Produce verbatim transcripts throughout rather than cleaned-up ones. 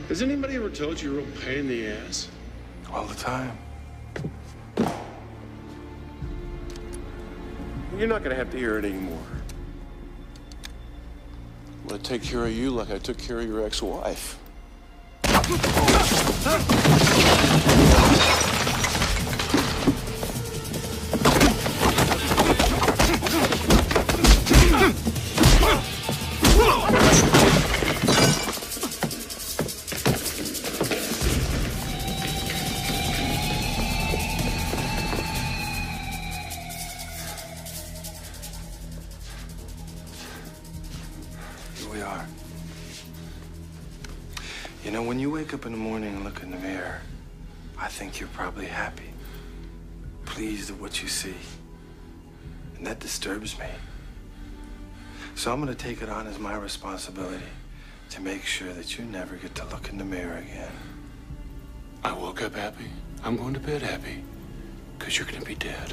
Has anybody ever told you you're a real pain in the ass? All the time. You're not gonna have to hear it anymore. I'm gonna take care of you like I took care of your ex-wife. Here we are. You know, when you wake up in the morning and look in the mirror, I think you're probably happy, pleased at what you see. And that disturbs me. So I'm gonna take it on as my responsibility to make sure that you never get to look in the mirror again. I woke up happy. I'm going to bed happy. Because you're gonna be dead.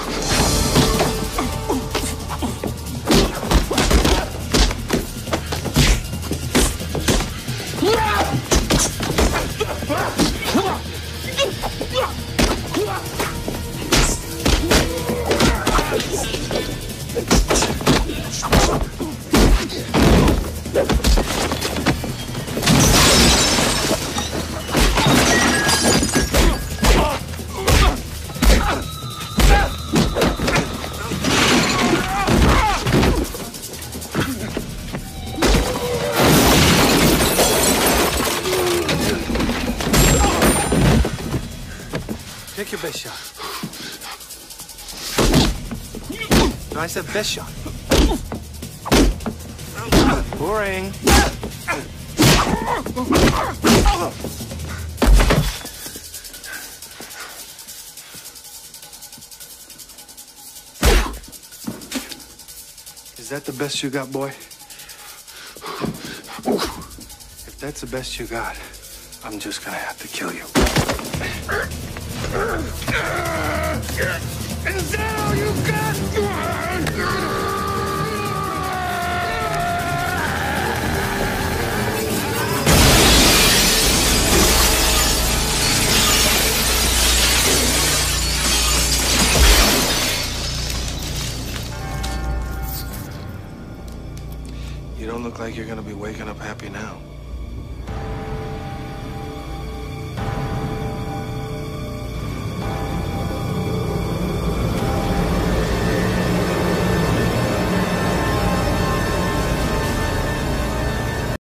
Take your best shot. No, I said best shot. Boring. Is that the best you got, boy? If that's the best you got, I'm just gonna have to kill you. Is that all you got? You don't look like you're gonna be waking up happy now.